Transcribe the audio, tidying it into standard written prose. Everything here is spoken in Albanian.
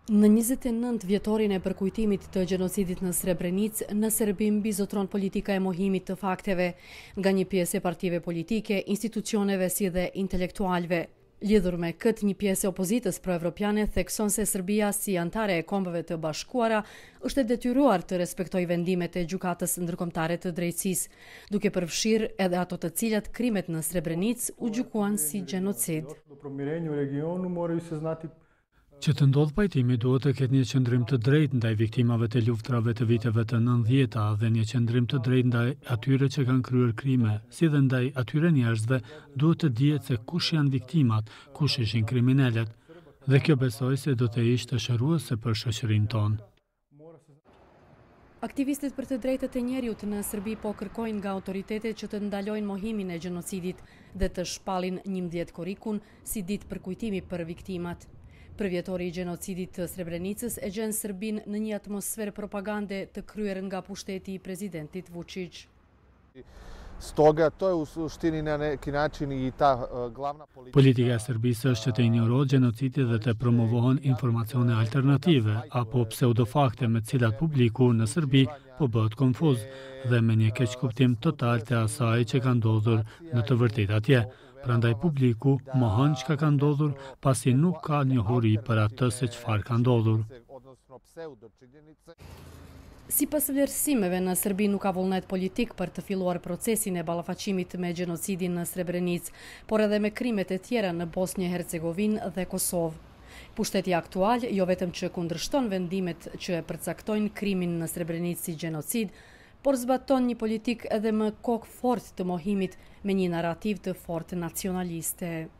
Në 29 vjetorin e përkujtimit të gjenocidit në Srebrenicë, në Serbi mbizotron politika e mohimit të fakteve nga një pjesë e partive politike, institucioneve si dhe intelektualve. Lidhur me këtë, një pjesë e opozitës pro-evropiane thekson se Serbia si antare e Kombeve të Bashkuara është e detyruar të respektojë vendimet e Gjykatës Ndërkombëtare të Drejtësisë, duke përfshirë edhe ato të cilat krimet në Srebrenicë u gjykuan si gjenocid. Që të ndodhë pajtimi duhet të ketë një qëndrim të drejtë ndaj viktimave të luftrave të viteve të 90-ta dhe një qëndrim të drejtë ndaj atyre që kanë kryer krime, si dhe ndaj atyre njerëzve duhet të dihet se kush janë viktimat, kush ishin kriminalet, dhe kjo besoj se do të ishte shëruese për shoqërinë tonë. Aktivistët për të drejtët e njerëzit në Serbi po kërkojnë nga autoritetet që të ndalojnë mohimin e gjenocidit dhe të shpallin 11 korrikun si ditë përkujtimi për viktimat. Përvjetori i gjenocidit të Srebrenicës e gjen Serbinë në një atmosferë propagande të kryer nga pushteti i presidentit Vučić. Stoga to je u suštini na neki način i ta glavna politika. Politika e Serbisë është që të injorohet gjenocidin dhe të promovohen informacione alternative apo pseudofakte me të cilat publiku në Serbi po bëhet konfuz dhe me një keqkuptim total të asaj që ka ndodhur në të vërtetë atje. Prandaj publiku mohon çka ka ndodhur pasi nuk ka njohuri për atë se çfarë ka ndodhur. Sipas vlerësimeve, në Serbi nuk ka vullnet politik për të filluar procesin e ballafaqimit me gjenocidin në Srebrenicë, por edhe me krimet e tjera në Bosnjë-Hercegovinë dhe Kosovë. Pushteti aktual jo vetëm që kundërshton vendimet që e përcaktojnë krimin në Srebrenicë si gjenocid, por zbaton një politik edhe më kokë fort të mohimit me një narrativ të fortë nacionaliste.